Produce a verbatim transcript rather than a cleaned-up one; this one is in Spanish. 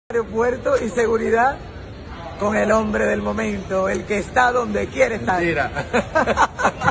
Aeropuerto y seguridad con el hombre del momento, el que está donde quiere estar. Mentira.